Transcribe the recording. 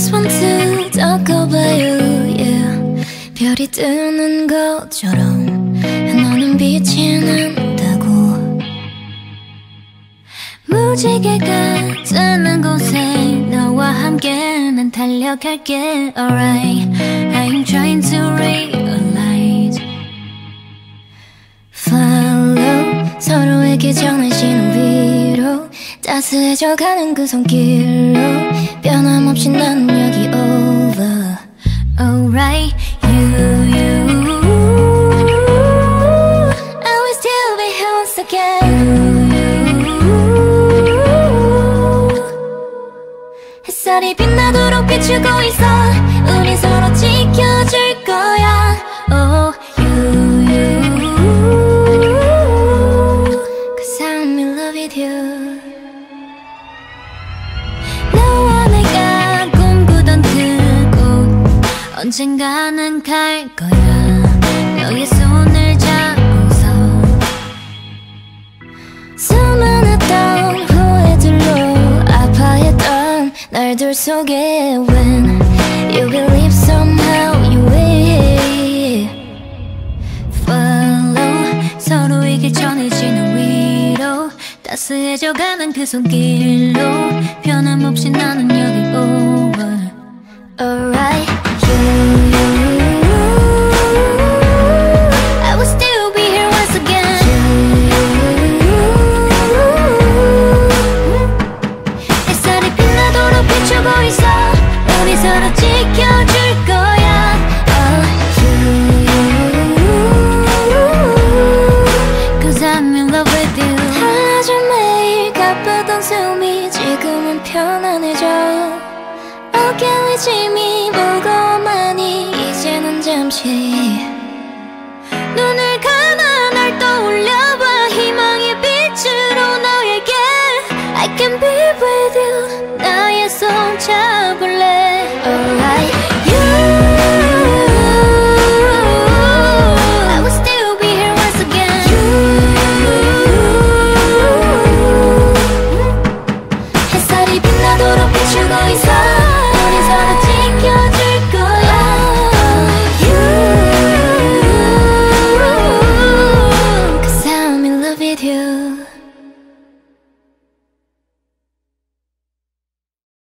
just want to talk about you, yeah. 별이 뜨는 것처럼 너는 빛이 난다고. 무지개가 뜨는 곳에 너와 함께 난 달려갈게. Alright, I'm trying to realize. Follow 서로에게 전하시는 위로 따스해져가는 그 손길로 변함없이 난 여기 over. Alright, you I will still be here once again. 햇살이 빛나도록 비추고 있어. 우리 서로 지켜줄 거야. Oh, you Cause I'm in love with you. 너와 내가 꿈꾸던 그곳 언젠가는 갈 거야. 너의 손을 잡고서 수많았던 후회들로 아파했던 날들 속에 When you believe somehow you will follow 서로에게 전해지는 위로 따스해져가는 그 손길로 변함없이 나는 여기 over. Alright, you I will still be here once again. 햇살이 빛나도록 비추고 있어. 우리 서로 지켜줄 거야. Oh, you Cause I'm in love with you. 달라진 매일 가쁘던 숨이 지금은 편안해져. 어깨 위 짐이